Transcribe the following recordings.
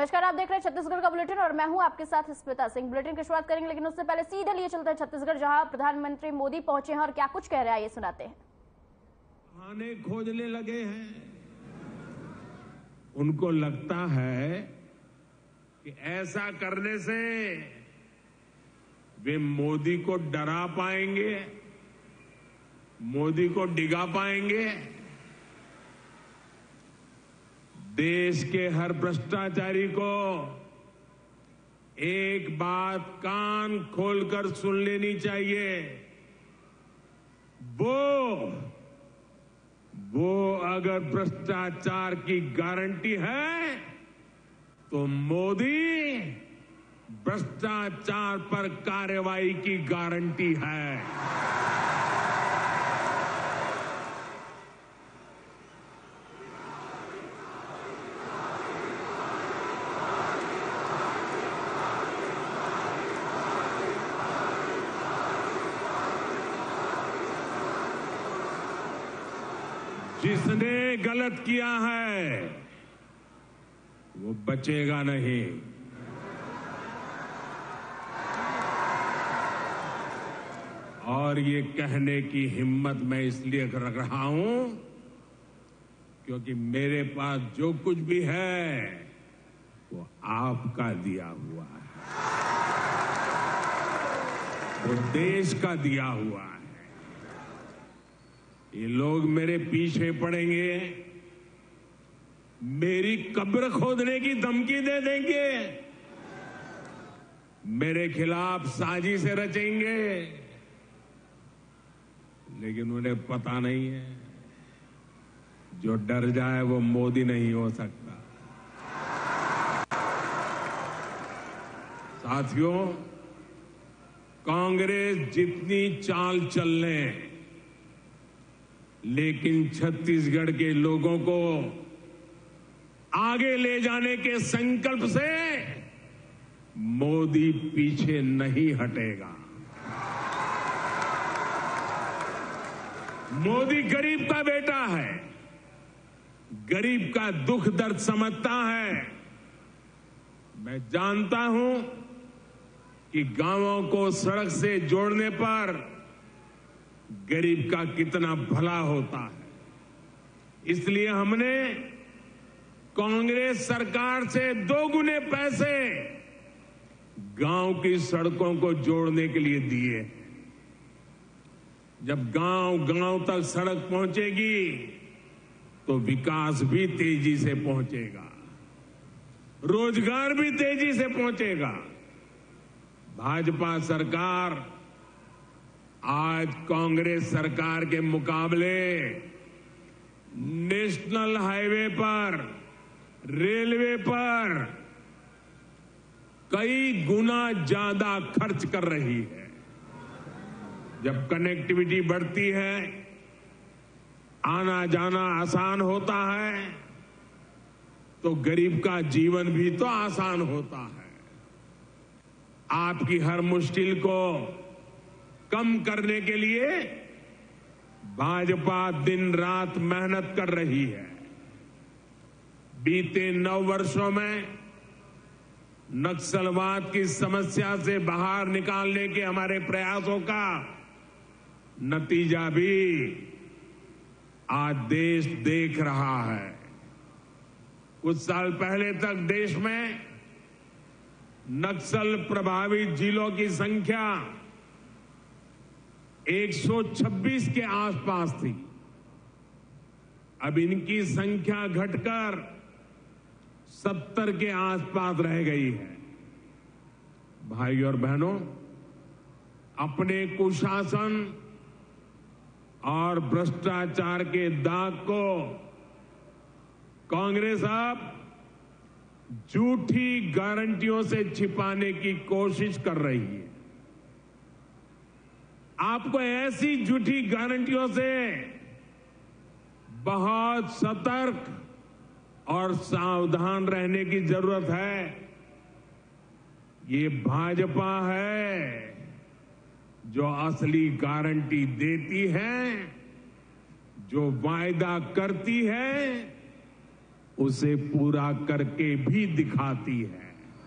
नमस्कार, आप देख रहे हैं छत्तीसगढ़ का बुलेटिन और मैं हूं आपके साथ स्मिता सिंह। बुलेटिन की शुरुआत करेंगे, लेकिन उससे पहले सीधे लिए चलते हैं छत्तीसगढ़, जहां प्रधानमंत्री मोदी पहुंचे हैं और क्या कुछ कह रहे हैं, ये सुनाते हैं। बहाने खोजने लगे हैं। उनको लगता है कि ऐसा करने से वे मोदी को डरा पाएंगे, मोदी को डिगा पाएंगे। देश के हर भ्रष्टाचारी को एक बात कान खोलकर सुन लेनी चाहिए। वो अगर भ्रष्टाचार की गारंटी है तो मोदी भ्रष्टाचार पर कार्रवाई की गारंटी है। जिसने गलत किया है वो बचेगा नहीं। और ये कहने की हिम्मत मैं इसलिए रख रहा हूं क्योंकि मेरे पास जो कुछ भी है वो आपका दिया हुआ है, वो देश का दिया हुआ है। ये लोग मेरे पीछे पड़ेंगे, मेरी कब्र खोदने की धमकी दे देंगे, मेरे खिलाफ साजिश रचेंगे, लेकिन उन्हें पता नहीं है जो डर जाए वो मोदी नहीं हो सकता। साथियों, कांग्रेस जितनी चाल चल ले, लेकिन छत्तीसगढ़ के लोगों को आगे ले जाने के संकल्प से मोदी पीछे नहीं हटेगा। मोदी गरीब का बेटा है, गरीब का दुख दर्द समझता है। मैं जानता हूं कि गांवों को सड़क से जोड़ने पर गरीब का कितना भला होता है। इसलिए हमने कांग्रेस सरकार से 2 गुने पैसे गांव की सड़कों को जोड़ने के लिए दिए। जब गांव गांव तक सड़क पहुंचेगी तो विकास भी तेजी से पहुंचेगा, रोजगार भी तेजी से पहुंचेगा। भाजपा सरकार आज कांग्रेस सरकार के मुकाबले नेशनल हाईवे पर, रेलवे पर कई गुना ज्यादा खर्च कर रही है। जब कनेक्टिविटी बढ़ती है, आना जाना आसान होता है, तो गरीब का जीवन भी तो आसान होता है। आपकी हर मुश्किल को कम करने के लिए भाजपा दिन रात मेहनत कर रही है। बीते 9 वर्षों में नक्सलवाद की समस्या से बाहर निकालने के हमारे प्रयासों का नतीजा भी आज देश देख रहा है। कुछ साल पहले तक देश में नक्सल प्रभावित जिलों की संख्या 126 के आसपास थी। अब इनकी संख्या घटकर 70 के आसपास रह गई है। भाई और बहनों, अपने कुशासन और भ्रष्टाचार के दाग को कांग्रेस अब झूठी गारंटियों से छिपाने की कोशिश कर रही है। आपको ऐसी झूठी गारंटियों से बहुत सतर्क और सावधान रहने की जरूरत है। ये भाजपा है जो असली गारंटी देती है, जो वायदा करती है उसे पूरा करके भी दिखाती है।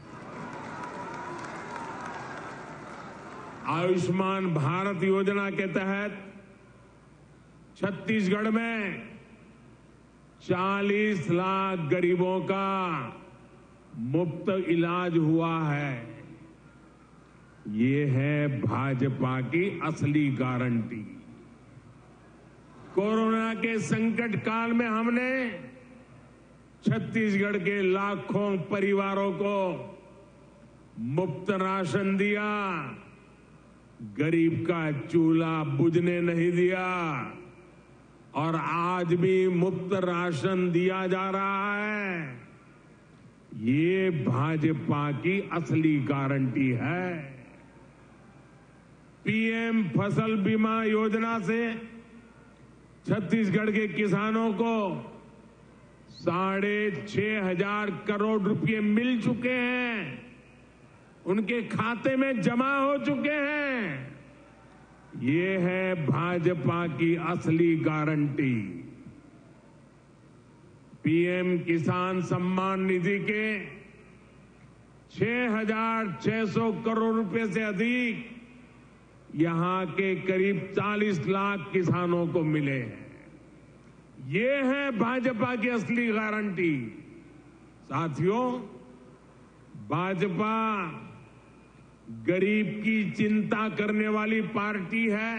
आयुष्मान भारत योजना के तहत छत्तीसगढ़ में 40 लाख गरीबों का मुफ्त इलाज हुआ है। ये है भाजपा की असली गारंटी। कोरोना के संकट काल में हमने छत्तीसगढ़ के लाखों परिवारों को मुफ्त राशन दिया, गरीब का चूल्हा बुझने नहीं दिया और आज भी मुफ्त राशन दिया जा रहा है। ये भाजपा की असली गारंटी है। पीएम फसल बीमा योजना से छत्तीसगढ़ के किसानों को 6,500 करोड़ रुपए मिल चुके हैं, उनके खाते में जमा हो चुके हैं। ये है भाजपा की असली गारंटी। पीएम किसान सम्मान निधि के 6,600 करोड़ रुपए से अधिक यहां के करीब 40 लाख किसानों को मिले हैं। ये है भाजपा की असली गारंटी। साथियों, भाजपा गरीब की चिंता करने वाली पार्टी है,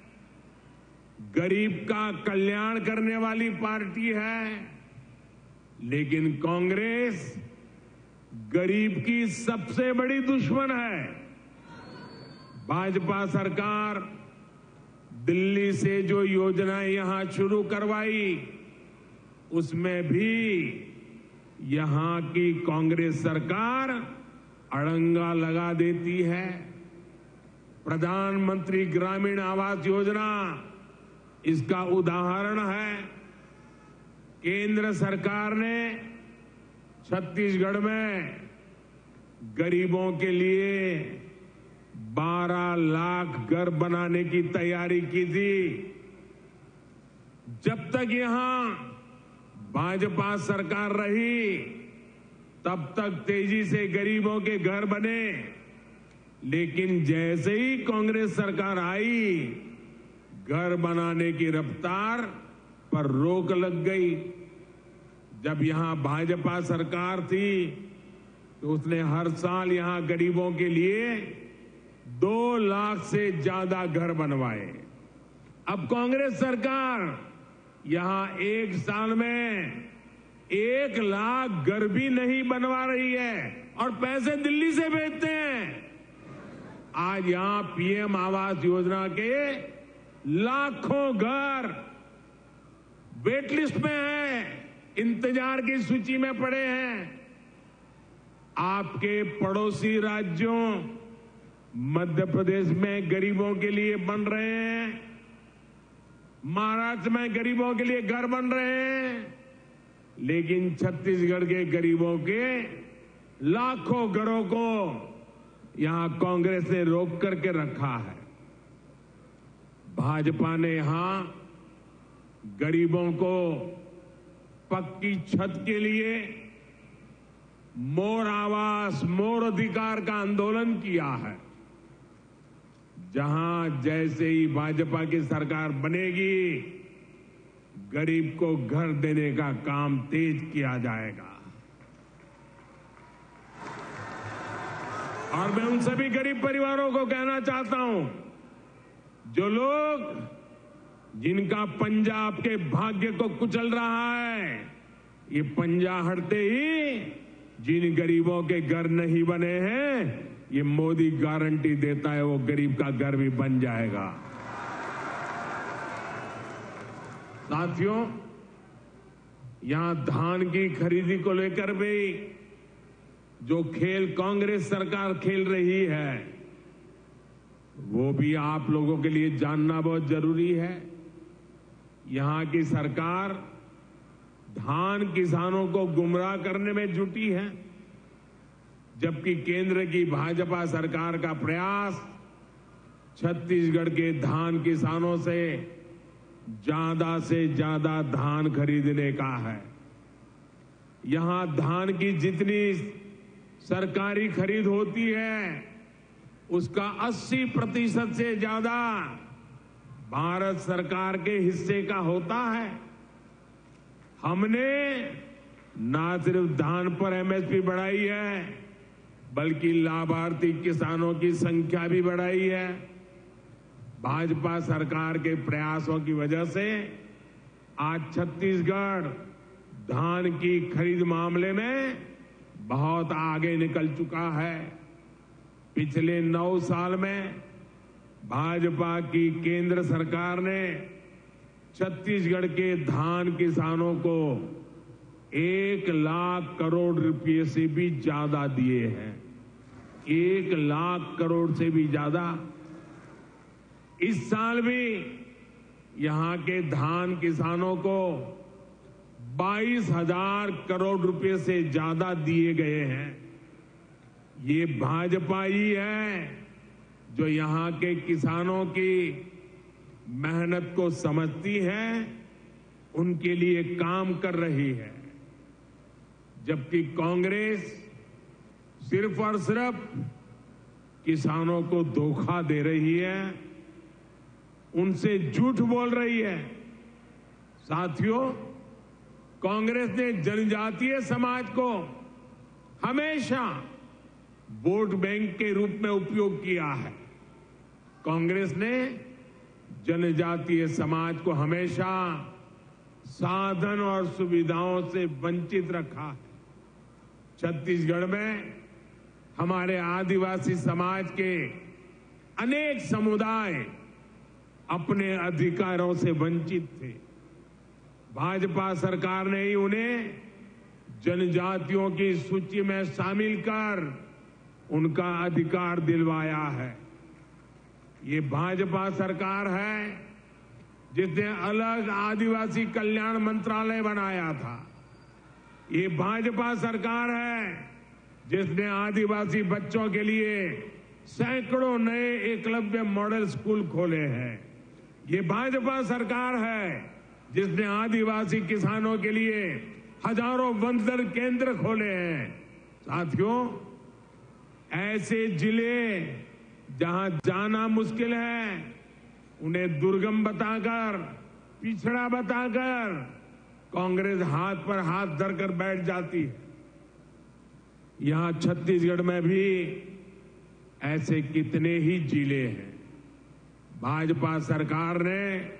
गरीब का कल्याण करने वाली पार्टी है, लेकिन कांग्रेस गरीब की सबसे बड़ी दुश्मन है। भाजपा सरकार दिल्ली से जो योजनाएं यहां शुरू करवाई, उसमें भी यहां की कांग्रेस सरकार अड़ंगा लगा देती है। प्रधानमंत्री ग्रामीण आवास योजना इसका उदाहरण है। केंद्र सरकार ने छत्तीसगढ़ में गरीबों के लिए 12 लाख घर बनाने की तैयारी की थी। जब तक यहां भाजपा सरकार रही, तब तक तेजी से गरीबों के घर बने, लेकिन जैसे ही कांग्रेस सरकार आई, घर बनाने की रफ्तार पर रोक लग गई। जब यहां भाजपा सरकार थी तो उसने हर साल यहां गरीबों के लिए 2 लाख से ज्यादा घर बनवाए। अब कांग्रेस सरकार यहां एक साल में 1 लाख घर भी नहीं बनवा रही है और पैसे दिल्ली से भेजते हैं। आज यहां पीएम आवास योजना के लाखों घर वेटलिस्ट में हैं, इंतजार की सूची में पड़े हैं। आपके पड़ोसी राज्यों मध्य प्रदेश में गरीबों के लिए बन रहे हैं, महाराष्ट्र में गरीबों के लिए घर बन रहे हैं, लेकिन छत्तीसगढ़ के गरीबों के लाखों घरों को यहां कांग्रेस ने रोक करके रखा है। भाजपा ने यहां गरीबों को पक्की छत के लिए मोर आवास मोर अधिकार का आंदोलन किया है। जहां जैसे ही भाजपा की सरकार बनेगी, गरीब को घर देने का काम तेज किया जाएगा। और मैं उन सभी गरीब परिवारों को कहना चाहता हूं, जो लोग जिनका पंजा आपके भाग्य को कुचल रहा है, ये पंजा हटते ही जिन गरीबों के घर नहीं बने हैं, ये मोदी गारंटी देता है वो गरीब का घर भी बन जाएगा। साथियों, यहां धान की खरीदी को लेकर भी जो खेल कांग्रेस सरकार खेल रही है, वो भी आप लोगों के लिए जानना बहुत जरूरी है। यहां की सरकार धान किसानों को गुमराह करने में जुटी है, जबकि केंद्र की भाजपा सरकार का प्रयास छत्तीसगढ़ के धान किसानों से ज्यादा धान खरीदने का है। यहां धान की जितनी सरकारी खरीद होती है उसका 80% से ज्यादा भारत सरकार के हिस्से का होता है। हमने न सिर्फ धान पर एमएसपी बढ़ाई है बल्कि लाभार्थी किसानों की संख्या भी बढ़ाई है। भाजपा सरकार के प्रयासों की वजह से आज छत्तीसगढ़ धान की खरीद मामले में बहुत आगे निकल चुका है। पिछले 9 साल में भाजपा की केंद्र सरकार ने छत्तीसगढ़ के धान किसानों को 1 लाख करोड़ रुपए से भी ज्यादा दिए हैं। 1 लाख करोड़ से भी ज्यादा। इस साल भी यहां के धान किसानों को 22,000 करोड़ रुपए से ज्यादा दिए गए हैं। ये भाजपा ही है जो यहां के किसानों की मेहनत को समझती है, उनके लिए काम कर रही है। जबकि कांग्रेस सिर्फ और सिर्फ किसानों को धोखा दे रही है, उनसे झूठ बोल रही है। साथियों, कांग्रेस ने जनजातीय समाज को हमेशा वोट बैंक के रूप में उपयोग किया है। कांग्रेस ने जनजातीय समाज को हमेशा साधन और सुविधाओं से वंचित रखा है। छत्तीसगढ़ में हमारे आदिवासी समाज के अनेक समुदाय अपने अधिकारों से वंचित थे। भाजपा सरकार ने ही उन्हें जनजातियों की सूची में शामिल कर उनका अधिकार दिलवाया है। ये भाजपा सरकार है जिसने अलग आदिवासी कल्याण मंत्रालय बनाया था। ये भाजपा सरकार है जिसने आदिवासी बच्चों के लिए सैकड़ों नए एकलव्य मॉडल स्कूल खोले हैं। ये भाजपा सरकार है जिसने आदिवासी किसानों के लिए हजारों वनधन केंद्र खोले हैं। साथियों, ऐसे जिले जहां जाना मुश्किल है उन्हें दुर्गम बताकर, पिछड़ा बताकर कांग्रेस हाथ पर हाथ धरकर बैठ जाती है। यहां छत्तीसगढ़ में भी ऐसे कितने ही जिले हैं। भाजपा सरकार ने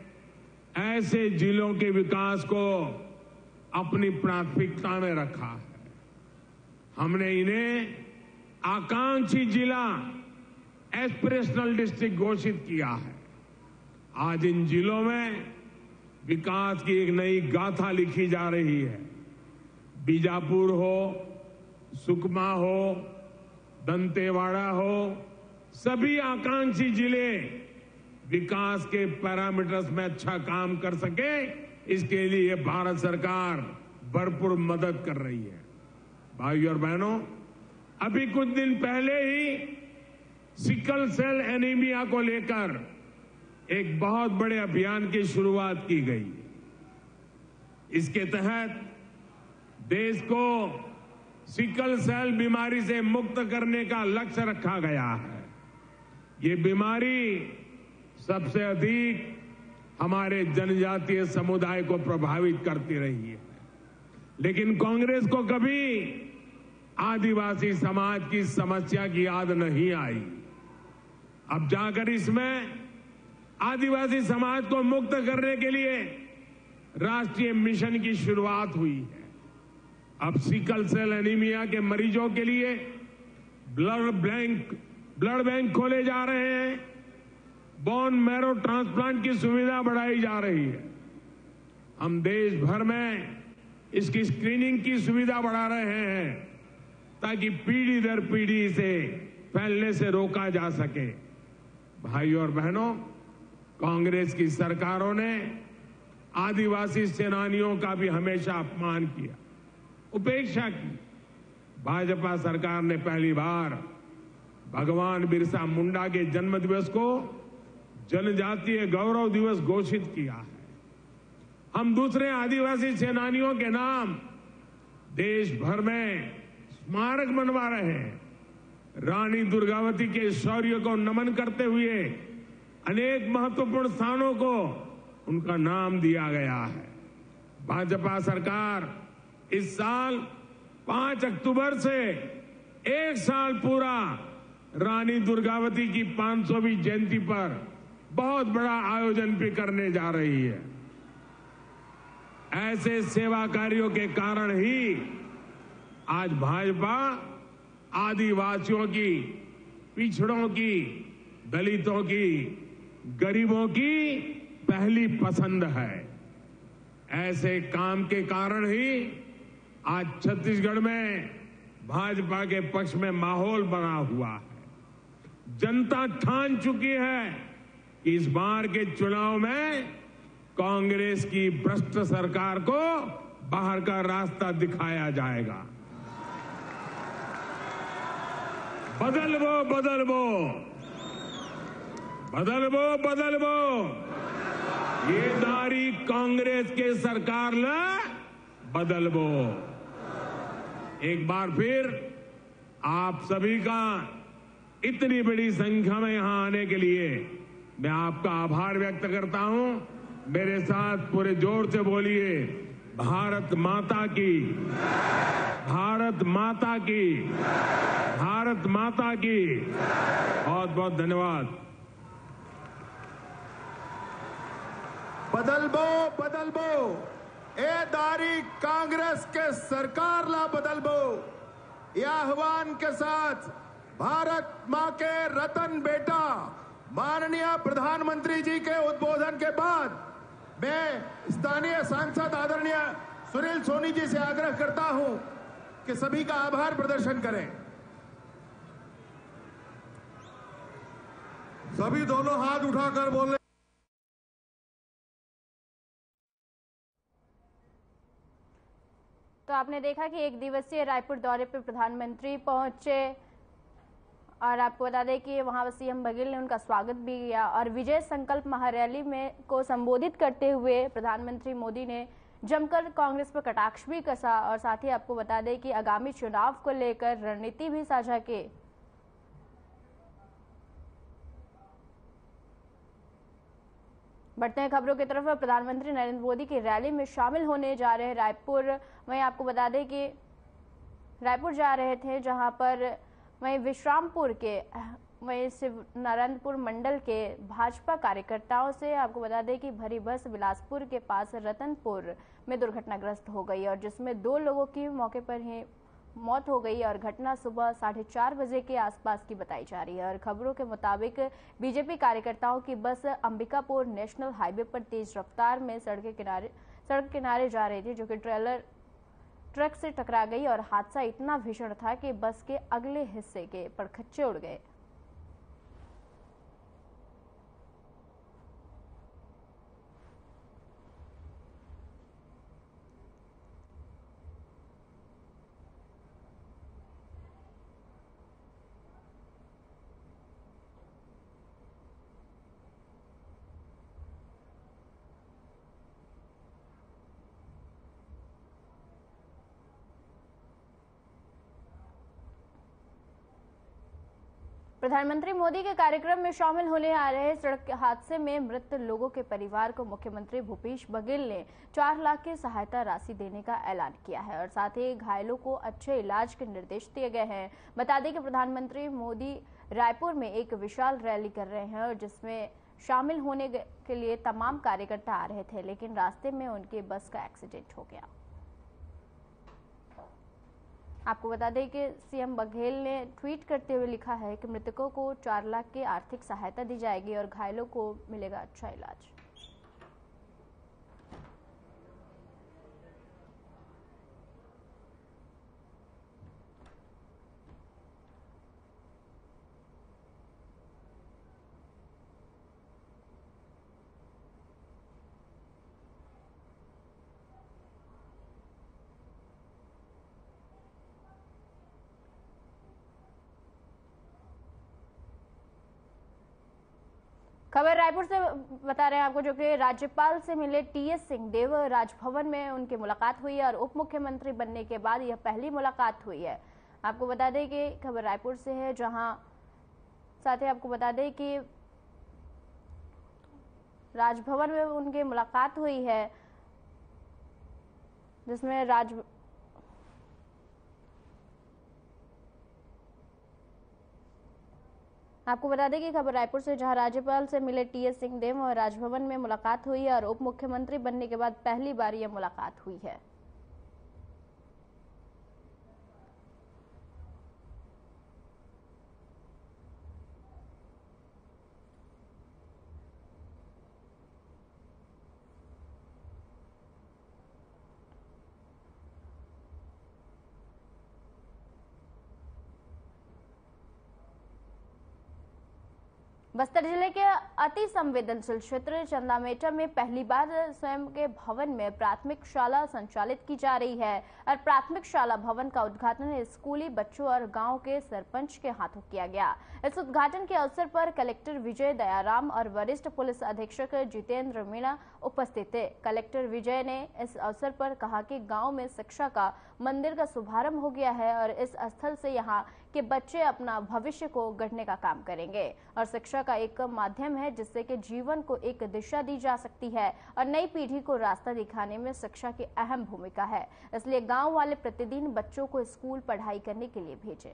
ऐसे जिलों के विकास को अपनी प्राथमिकता में रखा है। हमने इन्हें आकांक्षी जिला, एस्पिरेशनल डिस्ट्रिक्ट घोषित किया है। आज इन जिलों में विकास की एक नई गाथा लिखी जा रही है। बीजापुर हो, सुकमा हो, दंतेवाड़ा हो, सभी आकांक्षी जिले विकास के पैरामीटर्स में अच्छा काम कर सके, इसके लिए भारत सरकार भरपूर मदद कर रही है। भाइयों और बहनों, अभी कुछ दिन पहले ही सिकल सेल एनीमिया को लेकर एक बहुत बड़े अभियान की शुरुआत की गई। इसके तहत देश को सिकल सेल बीमारी से मुक्त करने का लक्ष्य रखा गया है। ये बीमारी सबसे अधिक हमारे जनजातीय समुदाय को प्रभावित करती रही है, लेकिन कांग्रेस को कभी आदिवासी समाज की समस्या की याद नहीं आई। अब जाकर इसमें आदिवासी समाज को मुक्त करने के लिए राष्ट्रीय मिशन की शुरुआत हुई है। अब सिकल सेल एनीमिया के मरीजों के लिए ब्लड बैंक खोले जा रहे हैं। बोन मैरो ट्रांसप्लांट की सुविधा बढ़ाई जा रही है। हम देश भर में इसकी स्क्रीनिंग की सुविधा बढ़ा रहे हैं ताकि पीढ़ी दर पीढ़ी इसे फैलने से रोका जा सके। भाइयों और बहनों, कांग्रेस की सरकारों ने आदिवासी सेनानियों का भी हमेशा अपमान किया, उपेक्षा की। भाजपा सरकार ने पहली बार भगवान बिरसा मुंडा के जन्म दिवस को जनजातीय गौरव दिवस घोषित किया है। हम दूसरे आदिवासी सेनानियों के नाम देश भर में स्मारक बनवा रहे हैं। रानी दुर्गावती के शौर्य को नमन करते हुए अनेक महत्वपूर्ण स्थानों को उनका नाम दिया गया है। भाजपा सरकार इस साल 5 अक्टूबर से एक साल पूरा रानी दुर्गावती की 500वीं जयंती पर बहुत बड़ा आयोजन भी करने जा रही है। ऐसे सेवा कार्यों के कारण ही आज भाजपा आदिवासियों की, पिछड़ों की, दलितों की, गरीबों की पहली पसंद है। ऐसे काम के कारण ही आज छत्तीसगढ़ में भाजपा के पक्ष में माहौल बना हुआ है। जनता ठान चुकी है कि इस बार के चुनाव में कांग्रेस की भ्रष्ट सरकार को बाहर का रास्ता दिखाया जाएगा। बदलवो बदलवो बदलवो बदलवो ये दारी कांग्रेस के सरकार ने बदलवो। एक बार फिर आप सभी का इतनी बड़ी संख्या में यहां आने के लिए मैं आपका आभार व्यक्त करता हूं। मेरे साथ पूरे जोर से बोलिए, भारत माता की, भारत माता की, भारत माता की। बहुत बहुत धन्यवाद। बदलबो बदलबो ए दारी कांग्रेस के सरकार ला बदलबो, यह आह्वान के साथ भारत मां के रतन बेटा माननीय प्रधानमंत्री जी के उद्बोधन के बाद मैं स्थानीय सांसद आदरणीय सुनील सोनी जी से आग्रह करता हूं कि सभी का आभार प्रदर्शन करें। सभी दोनों हाथ उठाकर बोले। तो आपने देखा कि एक दिवसीय रायपुर दौरे पर प्रधानमंत्री पहुंचे और आपको बता दें कि वहां सीएम बघेल ने उनका स्वागत भी किया और विजय संकल्प महारैली में को संबोधित करते हुए प्रधानमंत्री मोदी ने जमकर कांग्रेस पर कटाक्ष भी कसा और साथ ही आपको बता दें कि आगामी चुनाव को लेकर रणनीति भी साझा की। बढ़ते हैं खबरों की तरफ। प्रधानमंत्री नरेंद्र मोदी की रैली में शामिल होने जा रहे रायपुर, वहीं आपको बता दें कि रायपुर जा रहे थे जहां पर वहीं विश्रामपुर के वहीं शिवनारायणपुर मंडल के भाजपा कार्यकर्ताओं से आपको बता दें कि भरी बस बिलासपुर के पास रतनपुर में दुर्घटनाग्रस्त हो गई और जिसमें 2 लोगों की मौके पर ही मौत हो गई और घटना सुबह 4:30 बजे के आसपास की बताई जा रही है। और खबरों के मुताबिक बीजेपी कार्यकर्ताओं की बस अंबिकापुर नेशनल हाईवे पर तेज रफ्तार में सड़क किनारे जा रही थी, जो कि ट्रक से टकरा गई और हादसा इतना भीषण था कि बस के अगले हिस्से के परखच्चे उड़ गए। प्रधानमंत्री मोदी के कार्यक्रम में शामिल होने आ रहे सड़क हादसे में मृत लोगों के परिवार को मुख्यमंत्री भूपेश बघेल ने 4 लाख की सहायता राशि देने का ऐलान किया है और साथ ही घायलों को अच्छे इलाज के निर्देश दिए गए हैं। बता दें कि प्रधानमंत्री मोदी रायपुर में एक विशाल रैली कर रहे हैं और जिसमें शामिल होने के लिए तमाम कार्यकर्ता आ रहे थे, लेकिन रास्ते में उनके बस का एक्सीडेंट हो गया। आपको बता दें कि सीएम बघेल ने ट्वीट करते हुए लिखा है कि मृतकों को 4 लाख की आर्थिक सहायता दी जाएगी और घायलों को मिलेगा अच्छा इलाज। खबर रायपुर से बता रहे हैं आपको, जो कि राज्यपाल से मिले टीएस सिंहदेव। राजभवन में उनकी मुलाकात हुई है और उप मुख्यमंत्री बनने के बाद यह पहली मुलाकात हुई है। आपको बता दें कि खबर रायपुर से है, जहां साथ ही आपको बता दें कि राजभवन में उनकी मुलाकात हुई है, जिसमें आपको बता दें कि खबर रायपुर से, जहां राज्यपाल से मिले टीएस सिंहदेव और राजभवन में मुलाकात हुई है और उप मुख्यमंत्री बनने के बाद पहली बार यह मुलाकात हुई है। बस्तर जिले के अति संवेदनशील क्षेत्र चंदामेटा में पहली बार स्वयं के भवन में प्राथमिक शाला संचालित की जा रही है और प्राथमिक शाला भवन का उद्घाटन स्कूली बच्चों और गांव के सरपंच के हाथों किया गया। इस उद्घाटन के अवसर पर कलेक्टर विजय दयाराम और वरिष्ठ पुलिस अधीक्षक जितेंद्र मीणा उपस्थित थे। कलेक्टर विजय ने इस अवसर पर कहा कि गांव में शिक्षा का मंदिर का शुभारंभ हो गया है और इस स्थल से यहां के बच्चे अपना भविष्य को गढ़ने का काम करेंगे और शिक्षा का एक माध्यम है जिससे कि जीवन को एक दिशा दी जा सकती है और नई पीढ़ी को रास्ता दिखाने में शिक्षा की अहम भूमिका है। इसलिए गांव वाले प्रतिदिन बच्चों को स्कूल पढ़ाई करने के लिए भेजें।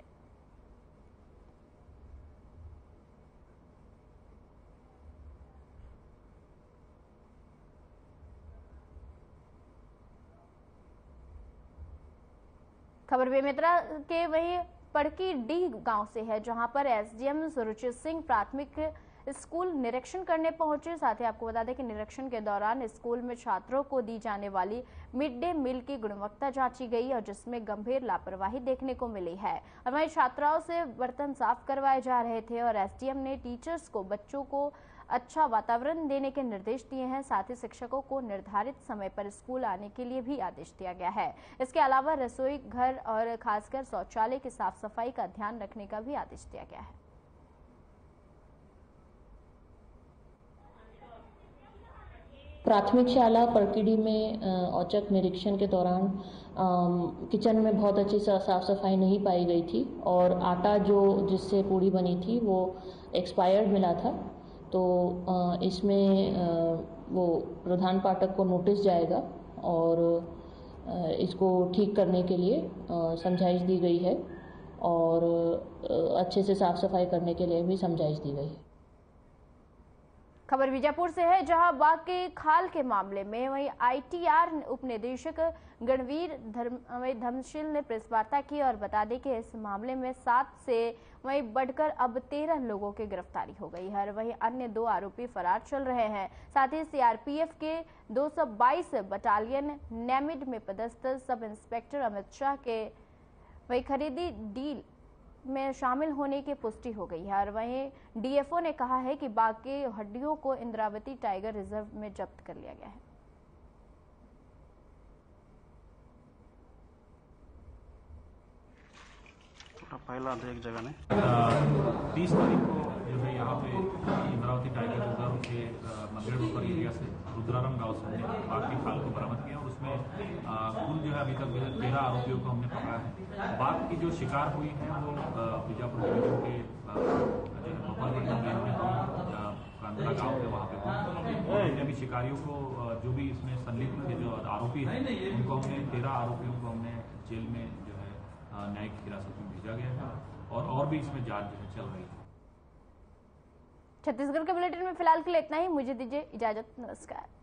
खबर बेमेतरा के वही पड़की डी गांव से है, जहां पर एसडीएम सुरुचित सिंह प्राथमिक स्कूल निरीक्षण करने पहुंचे। साथ ही आपको बता दें कि निरीक्षण के दौरान स्कूल में छात्रों को दी जाने वाली मिड डे मील की गुणवत्ता जांची गई और जिसमें गंभीर लापरवाही देखने को मिली है और वहीं छात्राओं से बर्तन साफ करवाए जा रहे थे और एसडीएम ने टीचर्स को बच्चों को अच्छा वातावरण देने के निर्देश दिए हैं। साथ ही शिक्षकों को निर्धारित समय पर स्कूल आने के लिए भी आदेश दिया गया है। इसके अलावा रसोई घर और खासकर शौचालय की साफ सफाई का ध्यान रखने का भी आदेश दिया गया है। प्राथमिक शाला परकीडी में औचक निरीक्षण के दौरान किचन में बहुत अच्छी साफ सफाई नहीं पाई गई थी और आटा जिससे पूड़ी बनी थी वो एक्सपायर्ड मिला था। तो इसमें वो प्रधान पाठक को नोटिस जाएगा और इसको ठीक करने के लिए समझाइश दी गई है और अच्छे से साफ सफाई करने के लिए भी समझाइश दी गई है। खबर बीजापुर से है, जहां बाघ के खाल के मामले में वहीं आईटीआर उप निदेशक गणवीर धर्मशील ने प्रेस वार्ता की और बता दें कि इस मामले में 7 से वहीं बढ़कर अब 13 लोगों की गिरफ्तारी हो गई है और वहीं अन्य 2 आरोपी फरार चल रहे हैं। साथ ही सीआरपीएफ के 222 बटालियन नेमिड में पदस्थ सब इंस्पेक्टर अमित शाह के वही खरीदी डील में शामिल होने की पुष्टि हो गई है और वहीं डीएफओ ने कहा है कि बाघ की हड्डियों को इंद्रावती टाइगर रिजर्व में जब्त कर लिया गया है। पहला एक जगह ने 30 तारीख को जो है यहाँ पे इंद्रावती टाइगर रिजर्व के नंदेड़ एरिया से रुद्राराम गांव से हमने बाघ की खाल को बरामद किया और उसमें कुल जो है अभी तक 13 आरोपियों को हमने पकड़ा है। बाघ की जो शिकार हुई है वो बीजापुर डिवीजन के बफरमंडल में हुई, कांदरा गाँव है वहाँ पे हुई और हमने अभी शिकारियों को जो भी इसमें संलिप्त थे, जो आरोपी हैं, उनको हमने 13 आरोपियों को हमने जेल में जो है न्यायिक हिरासत में भेजा गया है और भी इसमें जांच जो है चल रही है। छत्तीसगढ़ के बुलेटिन में फिलहाल के लिए इतना ही। मुझे दीजिए इजाजत। नमस्कार।